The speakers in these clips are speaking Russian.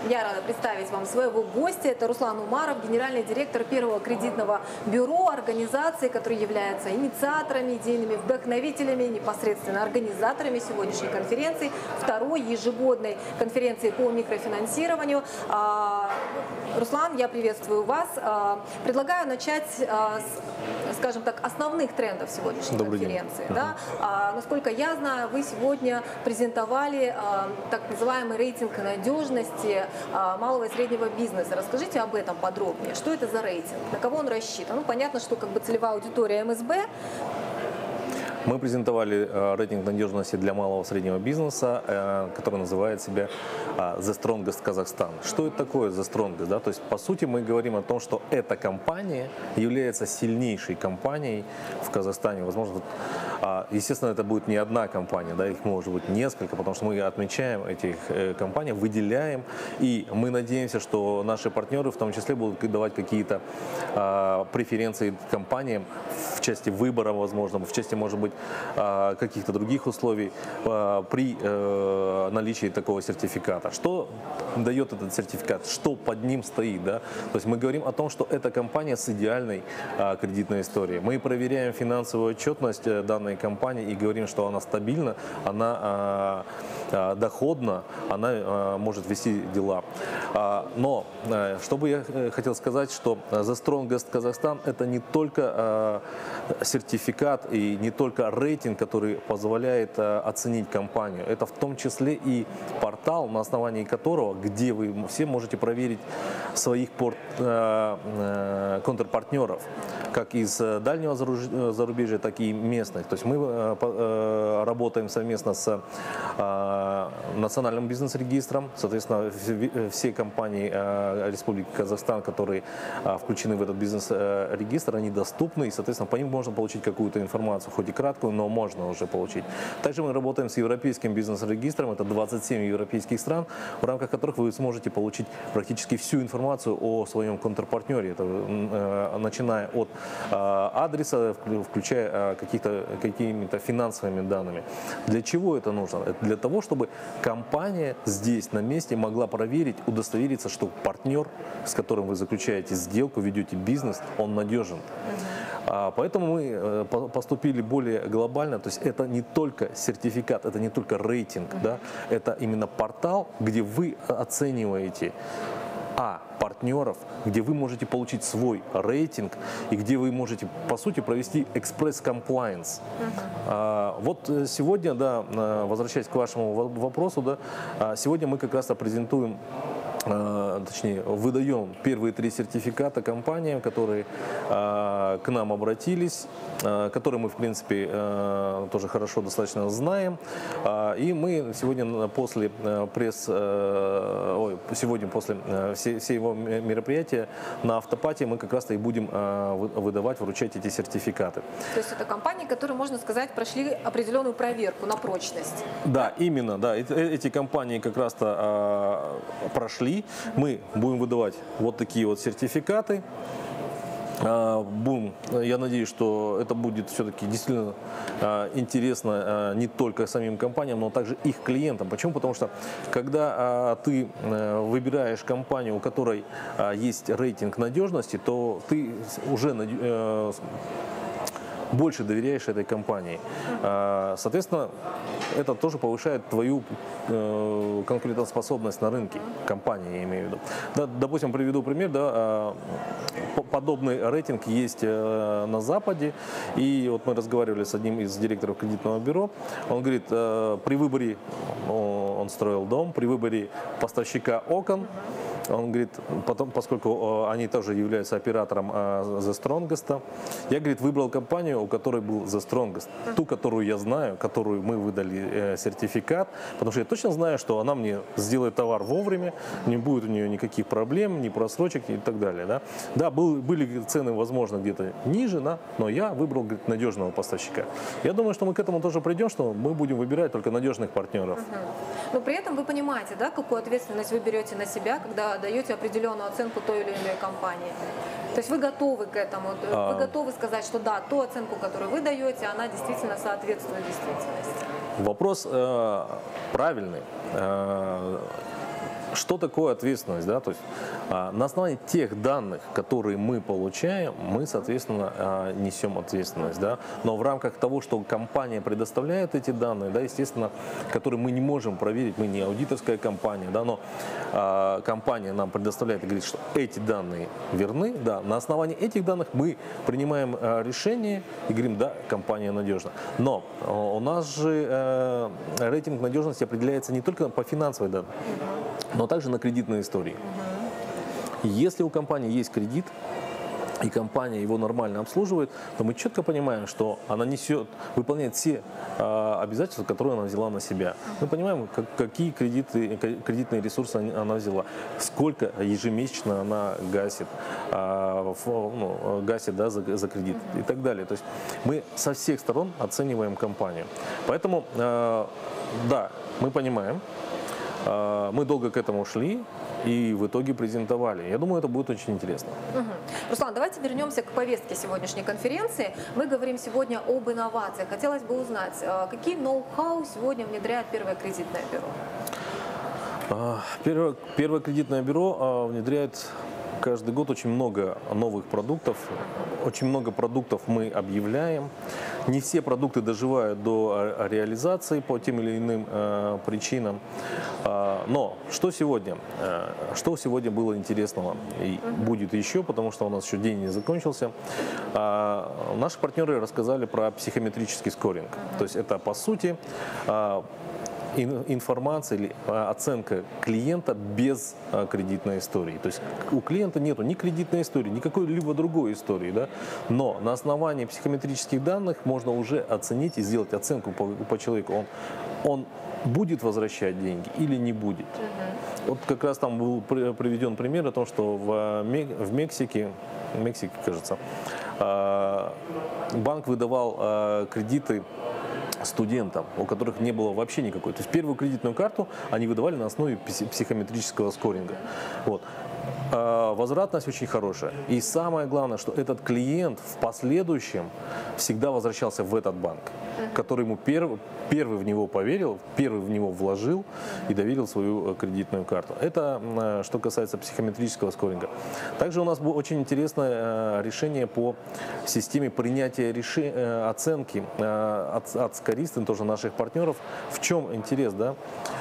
Я рада представить вам своего гостя. Это Руслан Умаров, генеральный директор первого кредитного бюро, организации, которые являются инициаторами, идейными вдохновителями, непосредственно организаторами сегодняшней конференции, второй ежегодной конференции по микрофинансированию. Руслан, я приветствую вас. Предлагаю начать с, скажем так, основных трендов сегодняшней конференции. Да? Насколько я знаю, вы сегодня презентовали так называемый рейтинг надежности малого и среднего бизнеса. Расскажите об этом подробнее. Что это за рейтинг? На кого он рассчитан? Ну, понятно, что как бы целевая аудитория МСБ. Мы презентовали рейтинг надежности для малого и среднего бизнеса, который называет себя The Strongest Kazakhstan. Что это такое The Strongest? Да? То есть, по сути, мы говорим о том, что эта компания является сильнейшей компанией в Казахстане. Возможно, естественно, это будет не одна компания, да? Их может быть несколько, потому что мы отмечаем этих компаний, выделяем, и мы надеемся, что наши партнеры в том числе будут давать какие-то преференции компаниям в части выбора, возможно, в части, может быть, каких-то других условий при наличии такого сертификата. Что дает этот сертификат? Что под ним стоит? Да? То есть мы говорим о том, что это компания с идеальной кредитной историей. Мы проверяем финансовую отчетность данной компании и говорим, что она стабильна, она доходна, она может вести дела. Но, что бы я хотел сказать, что The Strongest Kazakhstan — это не только сертификат и не только рейтинг, который позволяет оценить компанию. Это в том числе и портал, на основании которого, где вы все можете проверить своих контрпартнеров, как из дальнего зарубежья, так и местных. То есть мы работаем совместно с национальным бизнес-регистром. Соответственно, все компании Республики Казахстан, которые включены в этот бизнес-регистр, они доступны, и, соответственно, по ним можно получить какую-то информацию, хоть и краткую, но можно уже получить. Также мы работаем с европейским бизнес-регистром, это 27 европейских стран, в рамках которых вы сможете получить практически всю информацию о своем контрпартнере, это, начиная от адреса, включая какими-то финансовыми данными. Для чего это нужно? Это для того, чтобы компания здесь на месте могла проверить, удостовериться, что партнер, с которым вы заключаете сделку, ведете бизнес, он надежен. Поэтому мы поступили более глобально, то есть это не только сертификат, это не только рейтинг, да, это именно портал, где вы оцениваете партнеров, где вы можете получить свой рейтинг и где вы можете, по сути, провести экспресс-комплайенс. Вот сегодня, да, возвращаясь к вашему вопросу, да, сегодня мы как раз презентуем, точнее, выдаем первые 3 сертификата компаниям, которые к нам обратились, которые мы, в принципе, тоже хорошо достаточно знаем. И мы сегодня после всего мероприятия на автопате мы как раз-то и будем выдавать, вручать эти сертификаты. То есть это компании, которые, можно сказать, прошли определенную проверку на прочность. Да, именно, да. Эти компании как раз-то прошли. Мы будем выдавать вот такие вот сертификаты. Я надеюсь, что это будет все-таки действительно интересно не только самим компаниям, но также их клиентам. Почему? Потому что когда ты выбираешь компанию, у которой есть рейтинг надежности, то ты уже больше доверяешь этой компании. Соответственно, это тоже повышает твою конкурентоспособность на рынке, компании, я имею в виду. Да, допустим, приведу пример. Да, подобный рейтинг есть на Западе. И вот мы разговаривали с одним из директоров кредитного бюро. Он говорит, при выборе, он строил дом, при выборе поставщика окон, он говорит, потом, поскольку они тоже являются оператором The Strongest, я, говорит, выбрал компанию, у которой был The Strongest. Ту, которую я знаю, которую мы выдали сертификат, потому что я точно знаю, что она мне сделает товар вовремя, не будет у нее никаких проблем, ни просрочек и так далее. Да, да, были цены, возможно, где-то ниже, да, но я выбрал, говорит, надежного поставщика. Я думаю, что мы к этому тоже придем, что мы будем выбирать только надежных партнеров. Но при этом вы понимаете, да, какую ответственность вы берете на себя, когда даете определенную оценку той или иной компании. То есть вы готовы к этому, вы готовы сказать, что да, ту оценку, которую вы даете, она действительно соответствует действительности. Вопрос правильный. Что такое ответственность? Да? То есть, на основании тех данных, которые мы получаем, мы, соответственно, несем ответственность. Да? Но в рамках того, что компания предоставляет эти данные, да, естественно, которые мы не можем проверить, мы не аудиторская компания, да, но компания нам предоставляет и говорит, что эти данные верны. Да, на основании этих данных мы принимаем решение и говорим, да, компания надежна. Но у нас же рейтинг надежности определяется не только по финансовой данной, но также на кредитной истории. Если у компании есть кредит, и компания его нормально обслуживает, то мы четко понимаем, что она выполняет все обязательства, которые она взяла на себя. Мы понимаем, какие кредитные ресурсы она взяла, сколько ежемесячно она гасит, да, за кредит и так далее. То есть мы со всех сторон оцениваем компанию. Поэтому, да, мы понимаем, мы долго к этому шли и в итоге презентовали. Я думаю, это будет очень интересно. Руслан, давайте вернемся к повестке сегодняшней конференции. Мы говорим сегодня об инновациях. Хотелось бы узнать, какие ноу-хау сегодня внедряет Первое кредитное бюро? Первое кредитное бюро внедряет каждый год очень много новых продуктов. Очень много продуктов мы объявляем. Не все продукты доживают до реализации по тем или иным причинам. Но что сегодня? Что сегодня было интересного и будет еще, потому что у нас еще день не закончился. Наши партнеры рассказали про психометрический скоринг. То есть это по сути информация или оценка клиента без кредитной истории. То есть у клиента нету ни кредитной истории, ни какой-либо другой истории, да? Но на основании психометрических данных можно уже оценить и сделать оценку по человеку. Он будет возвращать деньги или не будет. Вот как раз там был приведен пример о том, что в Мексике, кажется, банк выдавал кредиты студентам, у которых не было вообще никакой. То есть первую кредитную карту они выдавали на основе психометрического скоринга. Вот. Возвратность очень хорошая. И самое главное, что этот клиент в последующем всегда возвращался в этот банк, который ему первый в него поверил, первый в него вложил и доверил свою кредитную карту. Это что касается психометрического скоринга. Также у нас было очень интересное решение по системе принятия оценки от скористов, тоже наших партнеров. В чем интерес, да?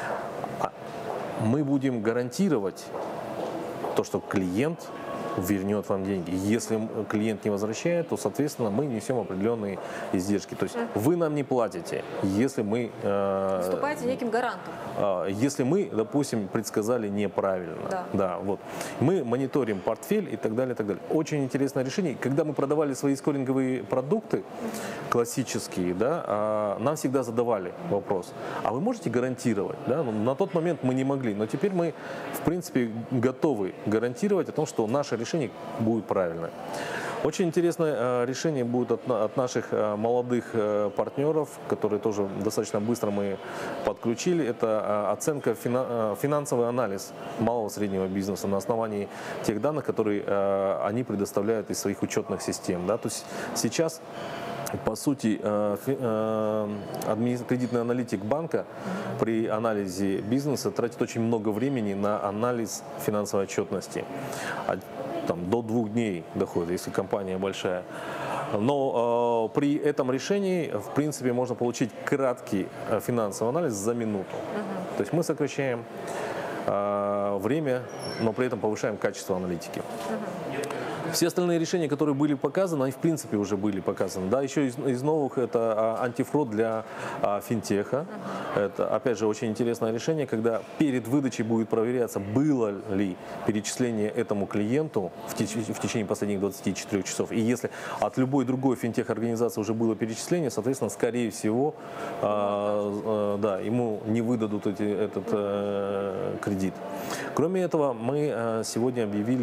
Мы будем гарантировать то, что клиент вернет вам деньги. Если клиент не возвращает, то, соответственно, мы несем определенные издержки. То есть вы нам не платите, если мы... Выступаете неким гарантом. Если мы, допустим, предсказали неправильно. Да. Да, вот. Мы мониторим портфель и так далее, и так далее. Очень интересное решение. Когда мы продавали свои скоринговые продукты, классические, да, нам всегда задавали вопрос, а вы можете гарантировать? Да? На тот момент мы не могли, но теперь мы, в принципе, готовы гарантировать о том, что наше решение будет правильное. Очень интересное решение будет от наших молодых партнеров, которые тоже достаточно быстро мы подключили. Это оценка, финансовый анализ малого и среднего бизнеса на основании тех данных, которые они предоставляют из своих учетных систем. Да? То есть сейчас, по сути, кредитный аналитик банка при анализе бизнеса тратит очень много времени на анализ финансовой отчетности. Там, до 2 дней доходит, если компания большая. Но при этом решении, в принципе, можно получить краткий финансовый анализ за минуту. То есть мы сокращаем время, но при этом повышаем качество аналитики. Все остальные решения, которые были показаны, они в принципе уже были показаны. Да, еще из новых это антифрод для финтеха. Это, опять же, очень интересное решение, когда перед выдачей будет проверяться, было ли перечисление этому клиенту в течение последних 24 часов. И если от любой другой финтех-организации уже было перечисление, соответственно, скорее всего, да, ему не выдадут этот кредит. Кроме этого, мы сегодня объявили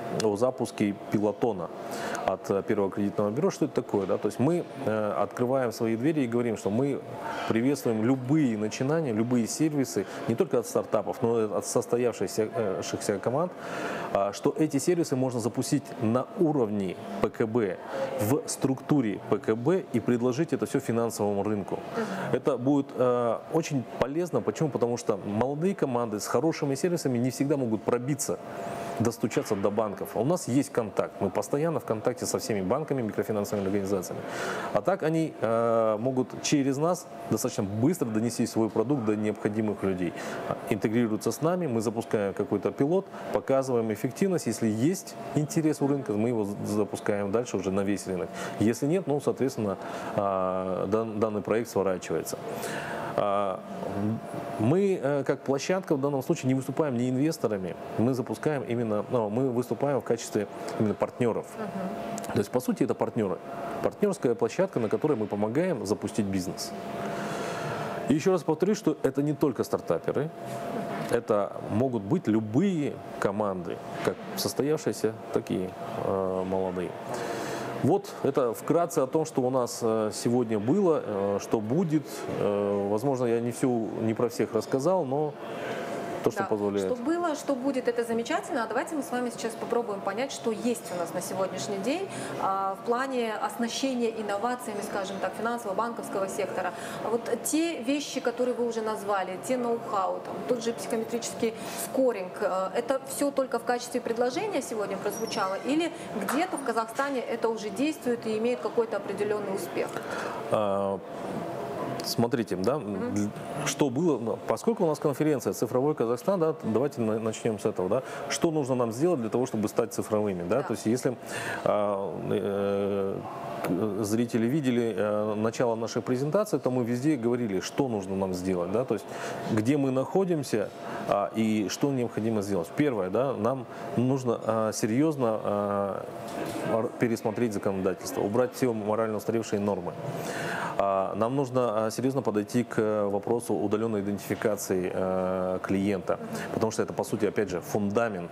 о запуске пилотона от Первого кредитного бюро. Что это такое? Да? То есть мы открываем свои двери и говорим, что мы приветствуем любые начинания, любые сервисы, не только от стартапов, но и от состоявшихся команд, что эти сервисы можно запустить на уровне ПКБ, в структуре ПКБ и предложить это все финансовому рынку. Это будет очень полезно. Почему? Потому что молодые команды с хорошими сервисами не всегда могут пробиться, достучаться до банков. А у нас есть контакт. Мы постоянно в контакте со всеми банками, микрофинансовыми организациями. А так они могут через нас достаточно быстро донести свой продукт до необходимых людей. Интегрируются с нами, мы запускаем какой-то пилот, показываем эффективность. Если есть интерес у рынка, мы его запускаем дальше уже на весь рынок. Если нет, ну, соответственно, данный проект сворачивается. Мы, как площадка, в данном случае не выступаем не инвесторами, мы запускаем именно, мы выступаем в качестве именно партнеров. То есть, по сути, это партнеры. Партнерская площадка, на которой мы помогаем запустить бизнес. И еще раз повторюсь, что это не только стартаперы, это могут быть любые команды, как состоявшиеся, так и молодые. Вот это вкратце о том, что у нас сегодня было, что будет. Возможно, я не про всех рассказал, но то, что позволяет. Что было, что будет, это замечательно. А давайте мы с вами сейчас попробуем понять, что есть у нас на сегодняшний день в плане оснащения инновациями, скажем так, финансово-банковского сектора. Вот те вещи, которые вы уже назвали, те ноу-хау, тот же психометрический скоринг, это все только в качестве предложения сегодня прозвучало? Или где-то в Казахстане это уже действует и имеет какой-то определенный успех? Смотрите, да, что было, поскольку у нас конференция «Цифровой Казахстан», да, давайте начнем с этого, да, что нужно нам сделать для того, чтобы стать цифровыми, да, то есть если зрители видели начало нашей презентации, то мы везде говорили, что нужно нам сделать, да, то есть где мы находимся и что необходимо сделать. Первое, да, нам нужно серьезно пересмотреть законодательство, убрать все морально устаревшие нормы. Нам нужно серьезно подойти к вопросу удаленной идентификации клиента, потому что это, по сути, опять же, фундамент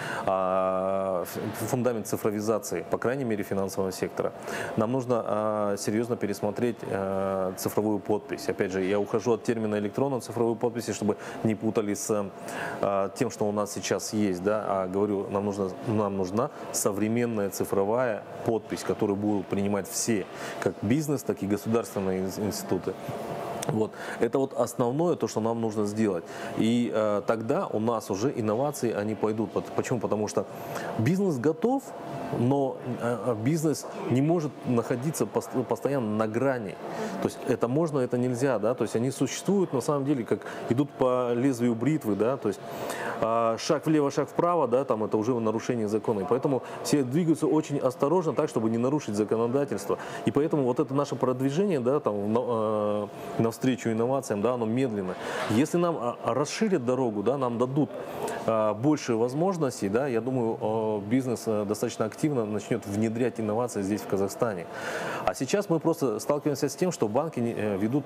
цифровизации, по крайней мере, финансового сектора. Нам нужно серьезно пересмотреть цифровую подпись. Опять же, я ухожу от термина электронной цифровой подписи, чтобы не путали с тем, что у нас сейчас есть, да, а говорю, нам нужна современная цифровая подпись, которую будут принимать все, как бизнес, так и государственные институты. Вот. Это вот основное, то, что нам нужно сделать. И тогда у нас уже инновации, они пойдут. Почему? Потому что бизнес готов, но бизнес не может находиться постоянно на грани. То есть это можно, это нельзя, да, то есть они существуют на самом деле, как идут по лезвию бритвы, да, то есть шаг влево, шаг вправо, да, там это уже нарушение закона. И поэтому все двигаются очень осторожно, так, чтобы не нарушить законодательство. И поэтому вот это наше продвижение, да, там, навстречу инновациям, да, оно медленно. Если нам расширят дорогу, да, нам дадут больше возможностей, да, я думаю, бизнес достаточно активно начнет внедрять инновации здесь, в Казахстане. А сейчас мы просто сталкиваемся с тем, что банки ведут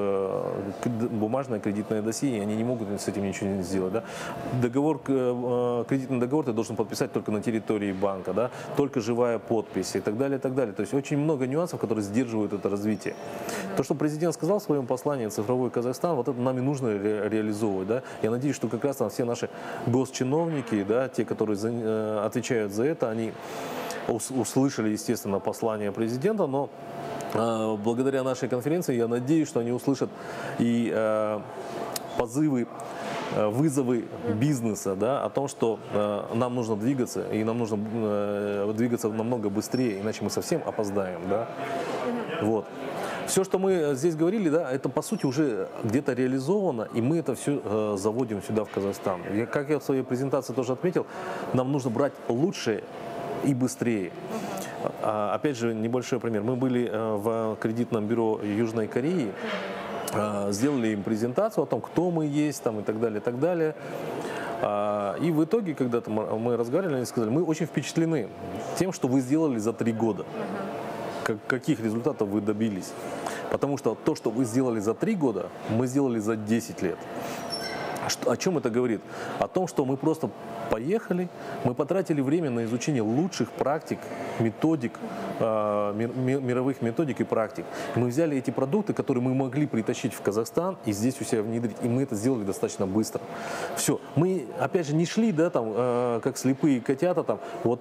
бумажное кредитное досье, и они не могут с этим ничего сделать. Да. Кредитный договор ты должен подписать только на территории банка, да, только живая подпись и так далее, и так далее. То есть очень много нюансов, которые сдерживают это развитие. То, что президент сказал в своем послании «Цифровой Казахстан», вот это нам и нужно реализовывать. Да. Я надеюсь, что как раз там все наши госчиновники, да, те, которые отвечают за это, они услышали, естественно, послание президента, но благодаря нашей конференции я надеюсь, что они услышат и позывы, вызовы бизнеса, да, о том, что нам нужно двигаться, и нам нужно двигаться намного быстрее, иначе мы совсем опоздаем. Да. Вот. Все, что мы здесь говорили, да, это по сути уже где-то реализовано, и мы это все заводим сюда, в Казахстан. Как я в своей презентации тоже отметил, нам нужно брать лучшее и быстрее. Опять же, небольшой пример. Мы были в кредитном бюро Южной Кореи, сделали им презентацию о том, кто мы есть, там, и так далее, и так далее. И в итоге, когда мы разговаривали, они сказали, мы очень впечатлены тем, что вы сделали за 3 года. Каких результатов вы добились. Потому что то, что вы сделали за 3 года, мы сделали за 10 лет. О чем это говорит? О том, что мы просто поехали, мы потратили время на изучение лучших практик, методик, мировых методик и практик. И мы взяли эти продукты, которые мы могли притащить в Казахстан и здесь у себя внедрить. И мы это сделали достаточно быстро. Все. Мы, опять же, не шли, да, там, как слепые котята, там, вот,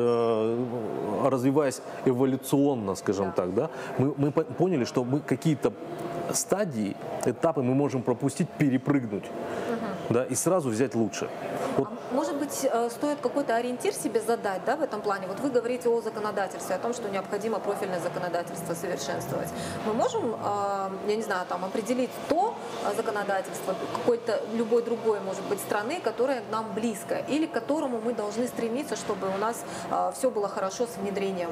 развиваясь эволюционно, скажем так, да, мы поняли, что мы какие-то стадии, этапы мы можем пропустить, перепрыгнуть, да, и сразу взять лучше. Вот. Может быть, стоит какой-то ориентир себе задать, да, в этом плане? Вот вы говорите о законодательстве, о том, что необходимо профильное законодательство совершенствовать. Мы можем, я не знаю, там, определить то законодательство какой-то любой другой, может быть, страны, которая к нам близко, или к которому мы должны стремиться, чтобы у нас все было хорошо с внедрением.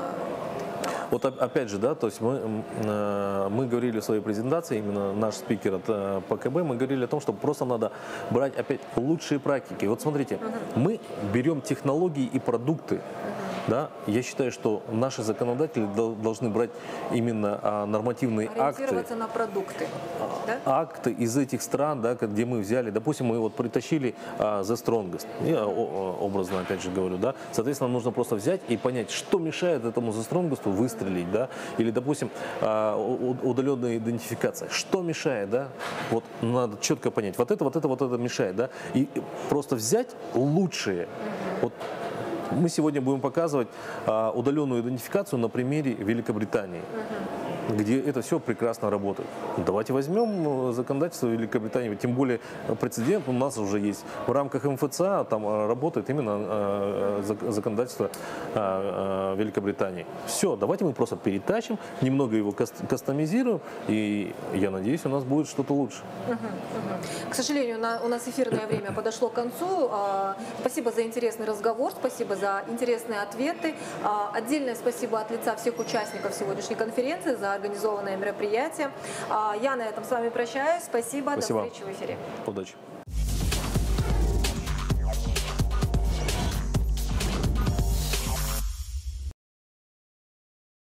Вот опять же, да, то есть мы говорили в своей презентации, именно наш спикер от ПКБ, мы говорили о том, что просто надо брать опять лучшие практики. Вот смотрите, мы берем технологии и продукты. Да, я считаю, что наши законодатели должны брать именно нормативные акты. Ориентироваться на продукты. Да? Акты из этих стран, да, где мы взяли, допустим, мы вот притащили The Strongest, я образно опять же говорю, да, соответственно, нужно просто взять и понять, что мешает этому The Strongest выстрелить, да, или, допустим, удаленная идентификация, что мешает, да, вот надо четко понять, вот это мешает, да, и просто взять лучшие, вот. Мы сегодня будем показывать удаленную идентификацию на примере Великобритании, где это все прекрасно работает. Давайте возьмем законодательство Великобритании, тем более прецедент у нас уже есть. В рамках МФЦА там работает именно законодательство Великобритании. Все, давайте мы просто перетащим, немного его кастомизируем, и я надеюсь, у нас будет что-то лучше. К сожалению, у нас эфирное время подошло к концу. Спасибо за интересный разговор, спасибо за интересные ответы. Отдельное спасибо от лица всех участников сегодняшней конференции за организованное мероприятие. Я на этом с вами прощаюсь. Спасибо. До встречи в эфире. Удачи.